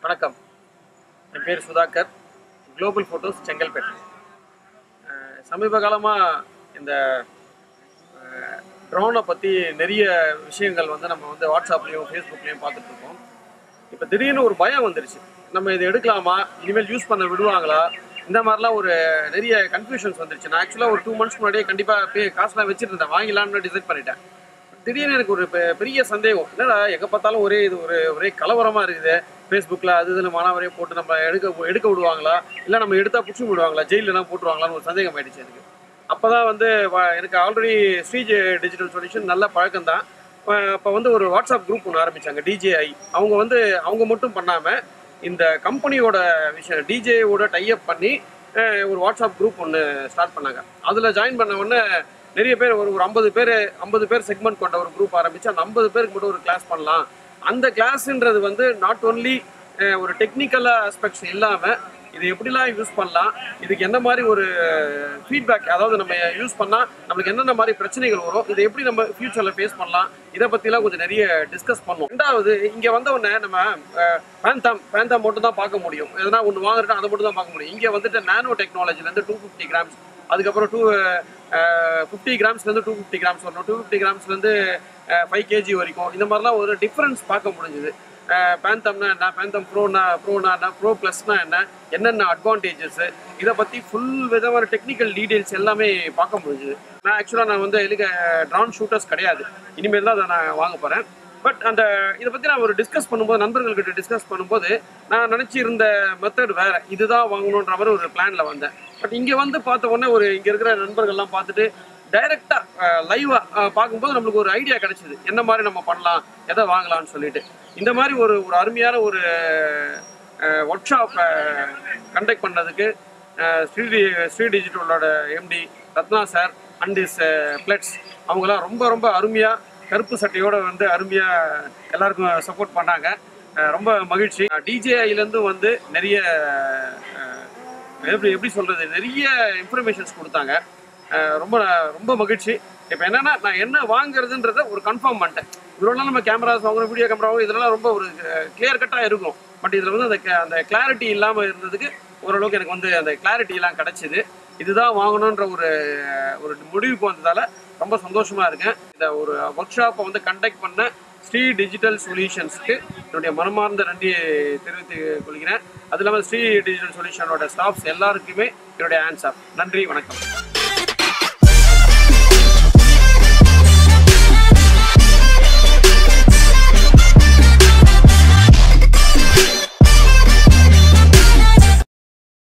வணக்கம். என் பேர் Sudhakar. Global photos Chengalpet. சமீப காலமாக இந்த ட்ரோனை பற்றி நிறைய விஷயங்கள் நம்ம வாட்ஸ்அப்லேயும் ஃபேஸ்புக்லேயும் பார்த்துட்ருக்கோம். இப்போ திடீர்னு ஒரு பயம் வந்துருச்சு. நம்ம இதை எடுக்கலாமா, இனிமேல் யூஸ் பண்ண விடுவாங்களா, இந்த மாதிரிலாம் ஒரு நிறைய கன்ஃபியூஷன்ஸ் வந்துருச்சு. நான் ஆக்சுவலாக ஒரு 2 months முன்னாடியே கண்டிப்பாக காசுலாம் வச்சுட்டு இருந்தேன், வாங்கிலான்னு டிசைட் பண்ணிட்டேன். திடீர்னு எனக்கு ஒரு பெரிய சந்தேகம், என்னடா எங்கே பார்த்தாலும் ஒரே கலவரமாக இருக்குது. ஃபேஸ்புக்கில் அது இதில் மானாவரியாக போட்டு நம்ம எடுக்க விடுவாங்களா, இல்லை நம்ம எடுத்தால் பிடிச்சி விடுவாங்களா, ஜெயிலெலாம் போட்டுருவாங்களான்னு ஒரு சந்தேகம் ஆகிடுச்சு எனக்கு. அப்போ தான் எனக்கு ஆல்ரெடி ஸ்ரீ டிஜிட்டல் சொல்யூஷன் நல்ல பழக்கம் தான். இப்போ ஒரு வாட்ஸ்அப் குரூப் ஒன்று ஆரம்பித்தாங்க, DJI. அவங்க மட்டும் பண்ணாமல் இந்த கம்பெனியோட விஷயம் DJIயோட டைப் பண்ணி ஒரு வாட்ஸ்அப் குரூப் ஒன்று ஸ்டார்ட் பண்ணாங்க. அதில் ஜாயின் பண்ண உடனே நிறைய பேர் ஒரு 50 பேர் செக்மெண்ட் கொண்ட ஒரு குரூப் ஆரம்பித்து அந்த 50 பேருக்கு மட்டும் ஒரு கிளாஸ் பண்ணலாம். அந்த கிளாஸுன்றது நாட் ஒன்லி ஒரு டெக்னிக்கல் ஆஸ்பெக்ட்ஸ் இல்லாமல் இது எப்படிலாம் யூஸ் பண்ணலாம், இதுக்கு என்ன மாதிரி ஒரு ஃபீட்பேக், அதாவது நம்ம யூஸ் பண்ணால் நம்மளுக்கு என்னென்ன மாதிரி பிரச்சனைகள் வரும், இதை எப்படி நம்ம ஃபியூச்சரில் ஃபேஸ் பண்ணலாம், இதை பற்றிலாம் கொஞ்சம் நிறைய டிஸ்கஸ் பண்ணோம். ரெண்டாவது, இங்கே வந்தவுடனே நம்ம பேந்தம் மட்டும் தான் பார்க்க முடியும். எதனா ஒன்று வாங்குறதுனா அதை மட்டும் தான் பார்க்க முடியும். இங்கே நானோ டெக்னாலஜிலேருந்து 250 grams, அதுக்கப்புறம் 50 gramsலேருந்து 250 grams வரணும், 250 gramsலேருந்து 5 kg வரைக்கும். இந்த மாதிரிலாம் ஒரு டிஃப்ரென்ஸ் பார்க்க முடிஞ்சுது. பேந்தம்னா என்ன, பேந்தம் ப்ரோனா என்ன, ப்ரோ ப்ளஸ்னா என்னென்ன அட்வான்டேஜஸ், இதை பற்றி ஃபுல் விதமான டெக்னிக்கல் டீட்டெயில்ஸ் எல்லாமே பார்க்க முடிஞ்சுது. நான் ஆக்சுவலாக இதுக்கு ட்ரோன் ஷூட்டர்ஸ் கிடையாது, இனிமேல் தான் அதை நான் வாங்க போகிறேன். பட் இதை பற்றி நான் ஒரு டிஸ்கஸ் பண்ணும்போது, நண்பர்கள்கிட்ட டிஸ்கஸ் பண்ணும்போது, நான் நினச்சிருந்த மெத்தட் வேறு, இதுதான் வாங்கணுன்ற மாதிரி ஒரு பிளானில் வந்தேன். பட் இங்கே பார்த்த உடனே இங்கே இருக்கிற நண்பர்கள்லாம் பார்த்துட்டு டைரெக்டாக லைவாக பார்க்கும்போது நம்மளுக்கு ஒரு ஐடியா கிடச்சிது, என்ன மாதிரி நம்ம பண்ணலாம், எதை வாங்கலாம்னு சொல்லிட்டு. இந்த மாதிரி ஒரு அருமையான ஒரு ஒர்க் ஷாப்பை கண்டக்ட் பண்ணதுக்கு ஸ்ரீ டிஜிட்டலோட MD Ratna sir and his பிளட்ஸ் அவங்களாம் ரொம்ப அருமையாக கருப்பு சட்டையோடு அருமையாக எல்லாருக்கும் சப்போர்ட் பண்ணாங்க. ரொம்ப மகிழ்ச்சி. DJIலேருந்து நிறைய எப்படி சொல்கிறது, நிறைய இன்ஃபர்மேஷன்ஸ் கொடுத்தாங்க. ரொம்ப மகிழ்ச்சி. இப்போ என்னென்னா, நான் என்ன வாங்குறதுன்றதை ஒரு கன்ஃபார்ம் பண்ணிட்டேன். இவ்வளோலாம் நம்ம கேமராஸ் வாங்குறோம், வீடியோ கேமராவும் இதெல்லாம் ரொம்ப ஒரு கிளியர் கட்டாக இருக்கும். பட் இதில் அந்த கிளாரிட்டி இல்லாமல் இருந்ததுக்கு ஓரளவுக்கு எனக்கு அந்த கிளாரிட்டிலாம் கிடச்சிது. இதுதான் வாங்கணுன்ற ஒரு முடிவுக்கு வந்ததால் ரொம்ப சந்தோஷமாக இருக்கேன். இந்த ஒரு ஒர்க் ஷாப்பை கண்டக்ட் பண்ண ஸ்ரீ டிஜிட்டல் சொல்யூஷன்ஸ்க்கு என்னுடைய மனமார்ந்த நன்றியை தெரிவித்துக் கொள்கிறேன். அது இல்லாமல் ஸ்ரீ டிஜிட்டல் சொல்யூஷனோட ஸ்டாஃப்ஸ் எல்லாருக்குமே என்னுடைய ஹேண்ட்ஸ் ஆஃப். நன்றி, வணக்கம்.